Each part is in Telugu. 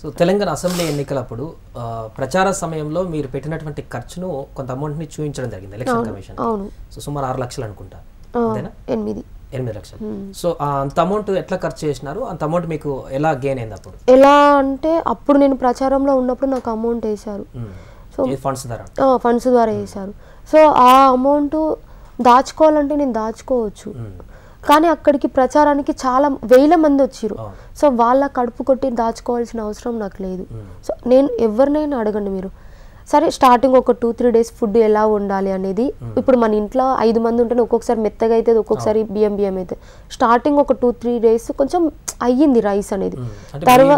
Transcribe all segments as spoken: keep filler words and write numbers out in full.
సో తెలంగాణ అసెంబ్లీ ఎన్నికలప్పుడు ప్రచార సమయంలో మీరు పెట్టినటువంటి ఖర్చును కొంత అమౌంట్ని చూపించడం జరిగింది ఎలక్షన్ కమిషన్. సో సుమారు ఆరు లక్షలు అనుకుంటా, అంతేనా? ఎనిమిది ఎనిమిది లక్షలు. సో అంత అమౌంట్ ఎట్లా ఖర్చు చేసినారు? అంత అమౌంట్ మీకు ఎలా గెయిన్ అయింది అప్పుడు? ఎలా అంటే అప్పుడు నేను ప్రచారంలో ఉన్నప్పుడు నాకు అమౌంట్ వేశారు. సో ఫండ్స్ ద్వారా ఫండ్స్ ద్వారా వేశారు. సో ఆ అమౌంట్ దాచుకోవాలంటే నేను దాచుకోవచ్చు, కానీ అక్కడికి ప్రచారానికి చాలా వేల మంది వచ్చారు. సో వాళ్ళ కడుపు కొట్టి దాచుకోవాల్సిన అవసరం నాకు లేదు. సో నేను ఎవరినైనా అడగండి మీరు, సరే స్టార్టింగ్ ఒక టూ త్రీ డేస్ ఫుడ్ ఎలా ఉండాలి అనేది, ఇప్పుడు మన ఇంట్లో ఐదు మంది ఉంటేనే ఒక్కొక్కసారి మెత్తగా అవుతుంది, ఒక్కొక్కసారి బియ్యం బియ్యం అవుతుంది. స్టార్టింగ్ ఒక టూ త్రీ డేస్ కొంచెం అయ్యింది రైస్ అనేది. తర్వాత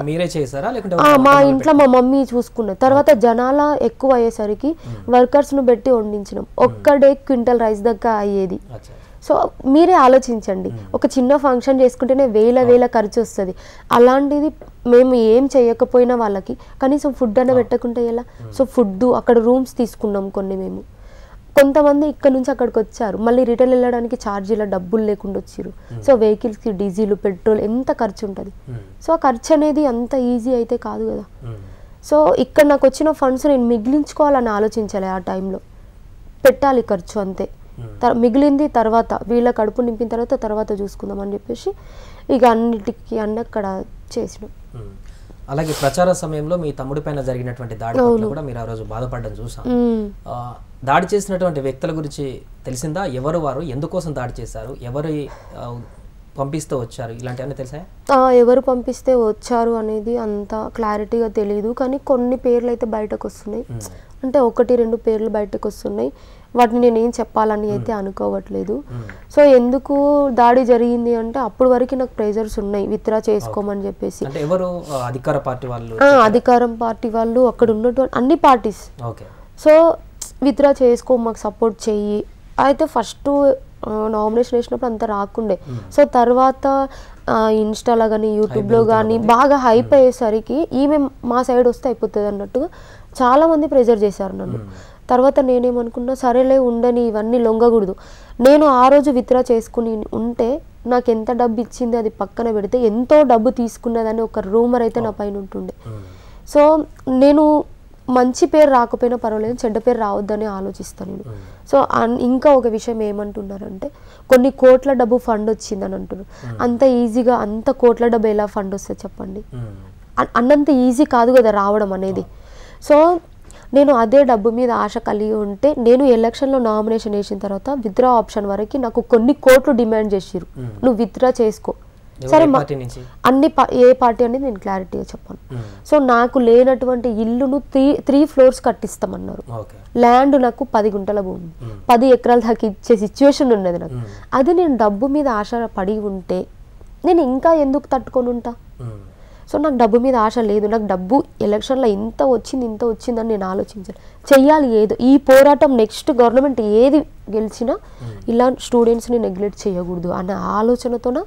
మా ఇంట్లో మా మమ్మీ చూసుకున్నది. తర్వాత జనాల ఎక్కువ అయ్యేసరికి వర్కర్స్ను పెట్టి వండించినాం. ఒక్క డే క్వింటల్ రైస్ దగ్గర అయ్యేది. సో మీరే ఆలోచించండి, ఒక చిన్న ఫంక్షన్ చేసుకుంటేనే వేల వేల ఖర్చు వస్తుంది. అలాంటిది మేము ఏం చేయకపోయినా వాళ్ళకి కనీసం ఫుడ్ అన్న పెట్టకుంటే ఎలా? సో ఫుడ్ అక్కడ రూమ్స్ తీసుకున్నాం కొన్ని. మేము కొంతమంది ఇక్కడ నుంచి అక్కడికి వచ్చారు, మళ్ళీ రిటర్న్ వెళ్ళడానికి ఛార్జీల డబ్బులు లేకుండా వచ్చారు. సో వెహికల్స్కి డీజిల్ పెట్రోల్ ఎంత ఖర్చు ఉంటుంది. సో ఆ ఖర్చు అనేది అంత ఈజీ అయితే కాదు కదా. సో ఇక్కడ నాకు వచ్చిన ఫండ్స్ నేను మిగిలించుకోవాలని ఆలోచించాలి. ఆ టైంలో పెట్టాలి ఖర్చు అంతే, మిగిలింది తర్వాత వీళ్ళ కడుపు నింపిన తర్వాత తర్వాత చూసుకుందాం అని చెప్పేసి ఇక అన్నిటికీ అన్ని అక్కడ చేసినాం. అలాగే ప్రచార సమయంలో మీ తమ్ముడి పైన జరిగినటువంటి దాడి కూడా మీరు ఆ రోజు బాధపడడం చూసాం. దాడి చేసినటువంటి వ్యక్తుల గురించి తెలిసిందా? ఎవరు వారు, ఎందుకోసం దాడి చేశారు, ఎవరు పంపిస్తూ వచ్చారు, ఇలాంటివన్నీ తెలుసా? ఎవరు పంపిస్తే వచ్చారు అనేది అంత క్లారిటీగా తెలియదు, కానీ కొన్ని పేర్లు అయితే బయటకు వస్తున్నాయి. అంటే ఒకటి రెండు పేర్లు బయటకు వస్తున్నాయి. వాటిని నేను ఏం చెప్పాలని అయితే అనుకోవట్లేదు. సో ఎందుకు దాడి జరిగింది అంటే అప్పటి వరకు నాకు ప్రెజర్స్ ఉన్నాయి విత్డ్రా చేసుకోమని చెప్పేసి. అధికార పార్టీ వాళ్ళు అధికారం పార్టీ వాళ్ళు అక్కడ ఉన్నటువంటి అన్ని పార్టీస్ సో విత్డ్రా చేసుకో, మాకు సపోర్ట్ చెయ్యి. అయితే ఫస్ట్ నామినేషన్ వేసినప్పుడు అంత రాకుండే. సో తర్వాత ఇన్స్టాలో కానీ యూట్యూబ్లో కానీ బాగా హైప్ అయ్యేసరికి ఈమె మా సైడ్ వస్తే అయిపోతుంది అన్నట్టుగా చాలామంది ప్రెజర్ చేశారు నన్ను. తర్వాత నేనేమనుకున్నా, సరేలే ఉండని, ఇవన్నీ లొంగకూడదు. నేను ఆ రోజు విత్డ్రా చేసుకుని ఉంటే నాకు ఎంత డబ్బు ఇచ్చింది అది పక్కన పెడితే ఎంతో డబ్బు తీసుకున్నదని ఒక రూమర్ అయితే నా పైన ఉంటుండే. సో నేను మంచి పేరు రాకపోయినా పర్వాలేదు, చెడ్డ పేరు రావద్దని ఆలోచిస్తాను నేను. సో ఇంకా ఒక విషయం ఏమంటున్నారంటే కొన్ని కోట్ల డబ్బు ఫండ్ వచ్చిందని అంటున్నారు. అంత ఈజీగా అంత కోట్ల డబ్బు ఎలా ఫండ్ వస్తుంది చెప్పండి? అన్నంత ఈజీ కాదు కదా రావడం అనేది. సో నేను అదే డబ్బు మీద ఆశ కలిగి ఉంటే నేను ఎలక్షన్లో నామినేషన్ వేసిన తర్వాత విత్డ్రా ఆప్షన్ వరకు నాకు కొన్ని కోట్లు డిమాండ్ చేసిరు, నువ్వు విత్డ్రా చేసుకో. సరే అన్ని ఏ పార్టీ అనేది నేను క్లారిటీగా చెప్పాను. సో నాకు లేనటువంటి ఇల్లును త్రీ త్రీ ఫ్లోర్స్ కట్టిస్తామన్నారు. ల్యాండ్ నాకు పది గుంటల భూమి, పది ఎకరాల దాకా ఇచ్చే సిచ్యువేషన్ ఉన్నది నాకు. అది నేను డబ్బు మీద ఆశ పడి ఉంటే నేను ఇంకా ఎందుకు తట్టుకొని ఉంటా? సో నాకు డబ్బు మీద ఆశ లేదు. నాకు డబ్బు ఎలక్షన్లో ఇంత వచ్చింది ఇంత వచ్చిందని నేను ఆలోచించాను. చెయ్యాలి ఏదో ఈ పోరాటం, నెక్స్ట్ గవర్నమెంట్ ఏది గెలిచినా ఇలా స్టూడెంట్స్ని నెగ్లెక్ట్ చేయకూడదు అన్న ఆలోచనతోన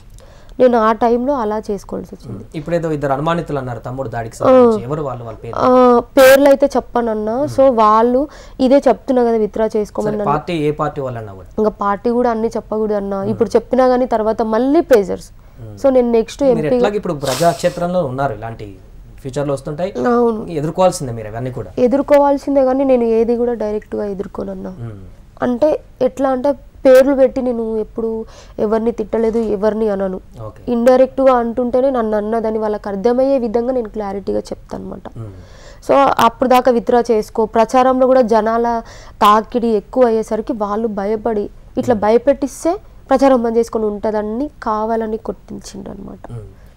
నేను ఆ టైంలో అలా చేసుకోవాల్సి వచ్చింది. ఇప్పుడేదో ఇద్దరు అనుమానితులు అన్నారు తమ్ముడు దాడికి, ఎవరు వాళ్ళు? వాళ్ళ పేర్లు అయితే చెప్పనన్నా. సో వాళ్ళు ఇదే చెప్తున్నా కదా విత్డ్రా చేసుకోమన్నా. పార్టీ ఏ పార్టీ వాళ్ళన్నా కూడా ఇంకా పార్టీ కూడా అన్ని చెప్పకూడదు అన్నా. ఇప్పుడు చెప్పినా కానీ తర్వాత మళ్ళీ ప్రెజర్స్. సో నేను నెక్స్ట్ ఎంపీ ఇప్పుడు ప్రజాక్షేత్రంలో ఉన్నారు, ఇలాంటి ఫ్యూచర్ లో వస్తుంటాయి, ఎదుర్కోవాల్సిందే మీరు అవన్నీ కూడా ఎదుర్కోవాల్సిందే. కానీ నేను ఏది కూడా డైరెక్ట్ గా ఎదుర్కోనన్నా. అంటే ఎట్లా అంటే పేర్లు పెట్టి నేను ఎప్పుడు ఎవరిని తిట్టలేదు, ఎవరిని అనను. ఇండైరెక్ట్ గా అంటుంటేనే నన్ను అన్నదని వాళ్ళకి అర్థమయ్యే విధంగా నేను క్లారిటీగా చెప్తాను అనమాట. సో అప్పుడు దాకా విత్డ్రా చేసుకో, ప్రచారంలో కూడా జనాల తాకిడి ఎక్కువ అయ్యేసరికి వాళ్ళు భయపడి ఇట్లా భయపెట్టిస్తే ప్రచారం బంద్ చేసుకొని ఉంటుందని కావాలని కొట్టించిండ్రు అనమాట.